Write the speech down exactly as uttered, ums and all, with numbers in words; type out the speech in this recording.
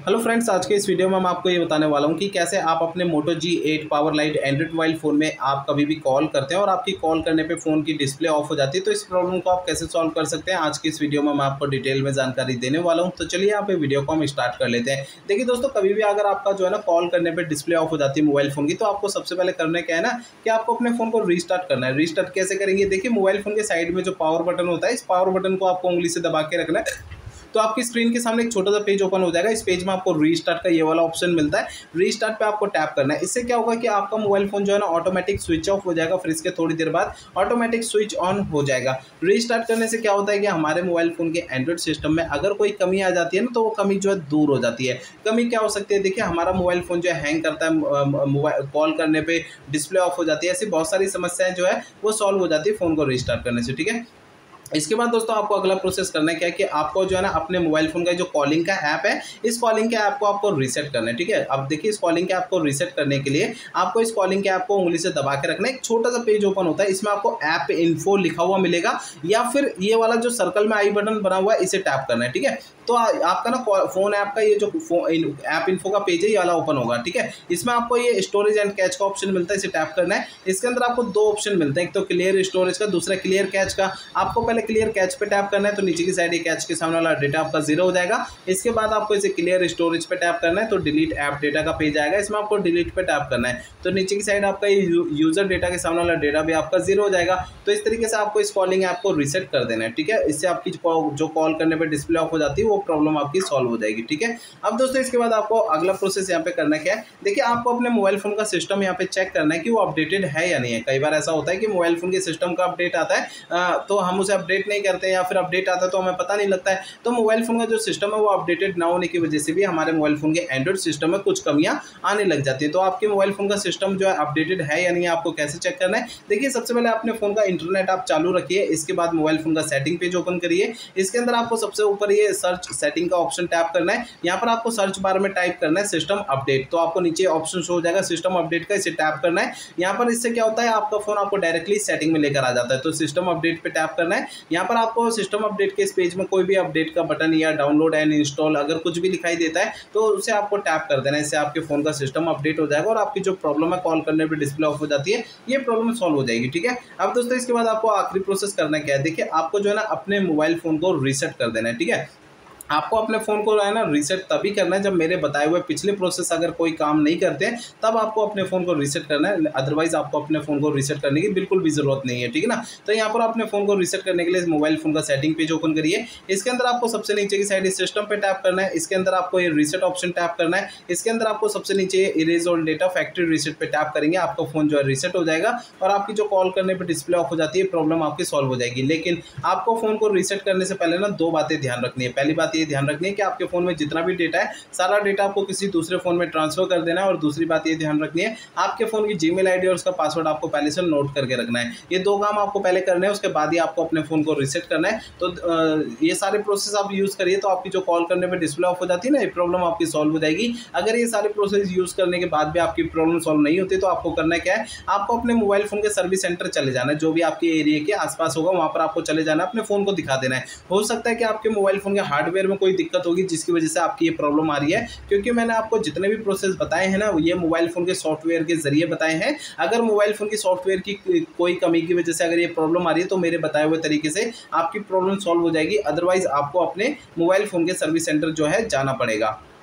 Hello friends, आज के इस वीडियो में मैं आपको ये बताने वाला हूँ कि कैसे आप अपने Moto G eight power lite Android mobile phone में आप कभी भी कॉल करते हैं और आपकी कॉल करने पे फ़ोन की डिस्प्ले ऑफ हो जाती है। तो इस प्रॉब्लम को आप कैसे सॉल्व कर सकते हैं, आज की इस वीडियो में मैं आपको डिटेल में जानकारी देने वाला हूँ। तो चलिए यहाँ पे वीडियो को हम स्टार्ट कर लेते हैं। देखिए दोस्तों, कभी भी अगर आपका जो है ना कॉल करने पर डिस्प्ले ऑफ हो जाती है मोबाइल फ़ोन की, तो आपको सबसे पहले करना क्या है ना कि आपको अपने फ़ोन को रीस्टार्ट करना है। रीस्टार्ट कैसे करेंगे? देखिए, मोबाइल फ़ोन के साइड में जो पावर बटन होता है, इस पावर बटन को आपको उंगली से दबा के रखना है। तो आपकी स्क्रीन के सामने एक छोटा सा पेज ओपन हो जाएगा। इस पेज में आपको रीस्टार्ट का ये वाला ऑप्शन मिलता है। रीस्टार्ट पे आपको टैप करना है। इससे क्या होगा कि आपका मोबाइल फोन जो है ना ऑटोमेटिक स्विच ऑफ हो जाएगा, फिर इसके थोड़ी देर बाद ऑटोमेटिक स्विच ऑन हो जाएगा। रीस्टार्ट करने से क्या होता है कि हमारे मोबाइल फोन के एंड्रॉइड सिस्टम में अगर कोई कमी आ जाती है ना, तो वो कमी जो है दूर हो जाती है। कमी क्या हो सकती है? देखिए, हमारा मोबाइल फोन जो है हैंग करता है, मोबाइल कॉल करने पर डिस्प्ले ऑफ हो जाती है, ऐसी बहुत सारी समस्याएं जो है वो सॉल्व हो जाती है फोन को रीस्टार्ट करने से। ठीक है, इसके बाद दोस्तों आपको अगला प्रोसेस करना है क्या है कि आपको जो है ना अपने मोबाइल फोन का जो कॉलिंग का ऐप है, इस कॉलिंग के ऐप को आपको रीसेट करना है। ठीक है, अब देखिए, इस कॉलिंग के ऐप को रीसेट करने के लिए आपको इस कॉलिंग के ऐप को उंगली से दबा के रखना है। एक छोटा सा पेज ओपन होता है, इसमें आपको ऐप इन्फो लिखा हुआ मिलेगा, या फिर ये वाला जो सर्कल में आई बटन बना हुआ है, इसे टैप करना है। ठीक है, तो आपका ना फोन ऐप का ये जो ऐप इन्फो का पेज है, ये वाला ओपन होगा। ठीक है, इसमें आपको ये स्टोरेज एंड कैच का ऑप्शन मिलता है, इसे टैप करना है। इसके अंदर आपको दो ऑप्शन मिलते हैं, एक तो क्लियर स्टोरेज का, दूसरा क्लियर कैच का। आपको पहले क्लियर कैच पे टैप करना है, तो नीचे की साइड ये कैच के सामने वाला डेटा आपका जीरो हो जाएगा। इसके बाद आपको इसे क्लियर स्टोरेज पे टैप करना है, तो डिलीट ऐप डेटा का पेज आएगा, इसमें आपको डिलीट पे टैप करना है, तो नीचे की साइड आपका ये यूजर डेटा के सामने वाला डेटा भी आपका जीरो हो जाएगा। तो इस तरीके से आपको इस कॉलिंग ऐप को रीसेट कर देना है। ठीक है, इससे आपकी जो कॉल करने पर डिस्प्ले ऑफ हो जाती है वो प्रॉब्लम आपकी सॉल्व हो जाएगी। ठीक है, अब दोस्तों इसके बाद आपको अगला प्रोसेस यहाँ पे करना क्या है? देखिए, आपको अपने मोबाइल फोन का सिस्टम यहाँ पे चेक करना है कि वो अपडेटेड है या नहीं है। कई बार ऐसा होता है कि मोबाइल फोन के सिस्टम का अपडेट आता है, तो हम उसे अपडेट नहीं करते, या फिर अपडेट आता है तो हमें पता नहीं लगता है। तो मोबाइल फोन का जो सिस्टम है वो अपडेटेड ना होने की वजह से भी हमारे मोबाइल फोन के एंड्रॉइड सिस्टम में कुछ कमियां आने लग जाती है। तो आपके मोबाइल फोन का सिस्टम जो है अपडेटेड है या नहीं, आपको कैसे चेक करना है? देखिए, सबसे पहले अपने फोन का इंटरनेट आप चालू रखिए। इसके बाद मोबाइल फोन का सेटिंग पेज ओपन करिए। इसके अंदर आपको सबसे ऊपर ये सर्च सेटिंग का ऑप्शन टैप करना है। यहाँ पर आपको सर्च बार में टाइप करना है सिस्टम अपडेट, तो आपको नीचे ऑप्शन शो हो जाएगा सिस्टम अपडेट का, इसे टैप करना है। यहाँ पर इससे क्या होता है, आपका फोन आपको डायरेक्टली सेटिंग में लेकर आ जाता है। तो सिस्टम अपडेट पे टैप करना है। यहाँ पर आपको सिस्टम अपडेट के इस पेज में कोई भी अपडेट का बटन या डाउनलोड एंड इंस्टॉल अगर कुछ भी दिखाई देता है तो उसे आपको टैप कर देना है। इससे आपके फोन का सिस्टम अपडेट हो जाएगा और आपकी जो प्रॉब्लम है कॉल करने पर डिस्प्ले ऑफ हो जाती है, ये प्रॉब्लम सॉल्व हो जाएगी। ठीक है, अब दोस्तों इसके बाद आपको आखिरी प्रोसेस करना क्या है? देखिए, आपको जो है ना अपने मोबाइल फोन को रीसेट कर देना है। ठीक है, आपको अपने फ़ोन को है ना रीसेट तभी करना है जब मेरे बताए हुए पिछले प्रोसेस अगर कोई काम नहीं करते हैं, तब आपको अपने फ़ोन को रीसेट करना है। अदरवाइज़ आपको अपने फ़ोन को रीसेट करने की बिल्कुल भी ज़रूरत नहीं है। ठीक है ना, तो यहाँ पर अपने फ़ोन को रीसेट करने के लिए मोबाइल फ़ोन का सेटिंग पेज ओपन करिए। इसके अंदर आपको सबसे नीचे की साइड सिस्टम पे टैप करना है। इसके अंदर आपको ये रीसेट ऑप्शन टैप करना है। इसके अंदर आपको सबसे नीचे erase all data factory reset पे टैप करेंगे, आपका फ़ोन जो है रीसेट हो जाएगा और आपकी जो कॉल करने पर डिस्प्ले ऑफ हो जाती है प्रॉब्लम आपकी सॉल्व हो जाएगी। लेकिन आपको फ़ोन को रीसेट करने से पहले ना दो बातें ध्यान रखनी है। पहली बात ये ध्यान रखनी है कि आपके फोन में जितना भी डेटा है, सारा डेटा आपको किसी दूसरे फोन में ट्रांसफर कर देना है। और दूसरी बात ये ध्यान रखनी है, आपके फोन की जीमेल आईडी और उसका पासवर्ड आपको पहले से नोट करके रखना है। ये दो काम आपको पहले करने हैं, उसके बाद ही आपको अपने फोन को रीसेट करना है। तो ये सारे प्रोसेस आप यूज करिए, तो आपकी जो कॉल करने में डिस्प्ले ऑफ हो जाती है ना, ये प्रॉब्लम आपकी सॉल्व हो जाएगी। अगर ये सारे प्रोसेस यूज करने के बाद भी आपकी प्रॉब्लम सॉल्व नहीं होती, तो आपको करना क्या है, आपको अपने मोबाइल फोन के सर्विस सेंटर चले जाना है, जो भी आपके एरिया के आसपास होगा वहां पर आपको चले जाना है, अपने फोन को दिखा देना है। हो सकता है कि आपके मोबाइल फोन के हार्डवेयर में कोई दिक्कत होगी जिसकी वजह से आपकी ये प्रॉब्लम आ रही है, क्योंकि मैंने आपको जितने भी प्रोसेस बताए हैं ना, ये मोबाइल फोन के सॉफ्टवेयर के जरिए बताए हैं। अगर मोबाइल फोन की सॉफ्टवेयर की कोई कमी की वजह से अगर ये प्रॉब्लम आ रही है, तो मेरे बताए हुए तरीके से आपकी प्रॉब्लम सॉल्व हो जाएगी। अदरवाइज आपको अपने मोबाइल फोन के सर्विस सेंटर जो है जाना पड़ेगा।